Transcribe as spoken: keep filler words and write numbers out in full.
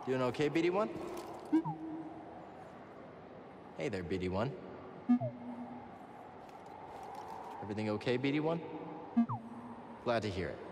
Doing okay, B D one? Hey there, B D one. Everything okay, B D one? Glad to hear it.